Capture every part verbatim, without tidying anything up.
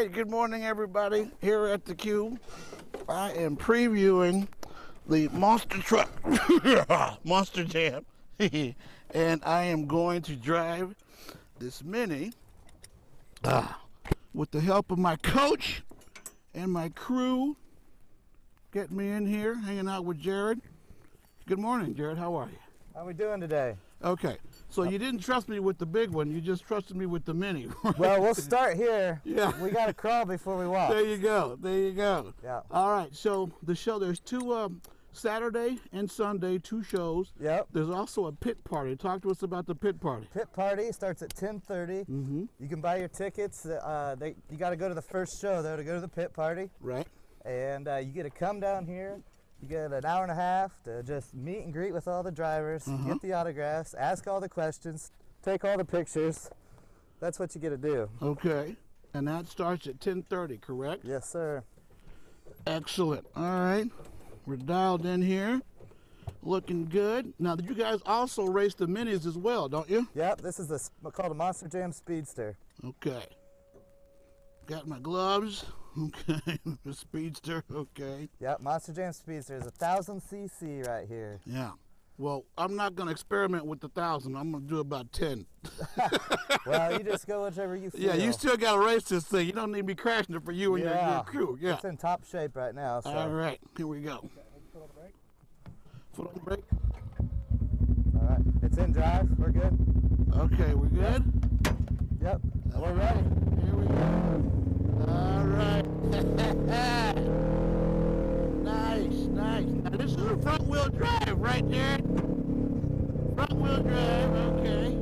right, good morning, everybody. Here at the Cube, I am previewing the Monster Truck, Monster Jam, and I am going to drive this Mini uh, with the help of my coach and my crew. Getting me in here, hanging out with Jared. Good morning, Jared. How are you? How we doing today? Okay, so you didn't trust me with the big one. You just trusted me with the Mini. Right? Well, we'll start here. Yeah. We got to crawl before we walk. There you go. There you go. Yeah. All right. So the show, there's two, um, Saturday and Sunday, two shows. Yep. There's also a pit party. Talk to us about the pit party. Pit party starts at ten thirty. Mm-hmm. You can buy your tickets. Uh, they, you got to go to the first show, though, to go to the pit party. Right. And uh, you get to come down here. You get an hour and a half to just meet and greet with all the drivers, Uh-huh. get the autographs, ask all the questions, take all the pictures. That's what you get to do. Okay. And that starts at ten thirty, correct? Yes, sir. Excellent. All right. We're dialed in here. Looking good. Now, you guys also race the Minis as well, don't you? Yep, this is the, s- called a Monster Jam Speedster. Okay. Got my gloves. Okay. The Speedster. Okay. Yep, Monster Jam Speedster is a one thousand c c right here. Yeah. Well, I'm not going to experiment with the thousand. I'm going to do about ten. Well, you just go whichever you feel. Yeah, you still got to race this thing. You don't need me crashing it for you and your, Yeah. your crew. Yeah. It's in top shape right now. So. All right. Here we go. Foot on the brake. All right. It's in drive. We're good. Okay, we're good? Yep. We're ready. Here we go. All right. Nice, nice. Now, this is a front wheel drive right there. Front wheel drive, okay.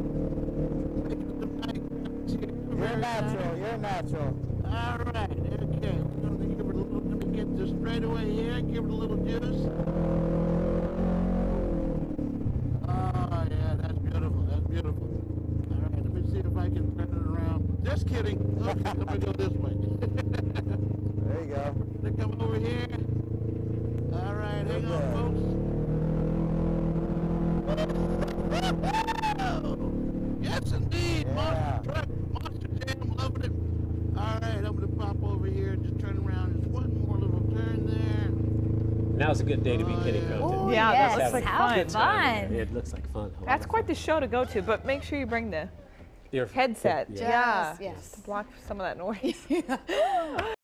You're natural. You're natural. All right, okay. We're going to give it a little, let me get this straightaway here, give it a little juice. Oh, yeah, that's beautiful, that's beautiful. All right, let me see if I can turn it around. Just kidding. Okay, let me go this way. There you go. They come over here. All right, hang on, folks. Yes, indeed. Yeah. Monster truck, Monster Jam, loving it. All right, I'm going to pop over here and just turn around. Just one more little turn there. Now's a good day to be Oh, kitty yeah. counted. Oh, Yeah, yes. that looks like How fun. fun. It looks like fun. A lot That's of quite fun. the show to go to, but make sure you bring the Your headset. Yeah. Yeah. Yes, yes. To block some of that noise.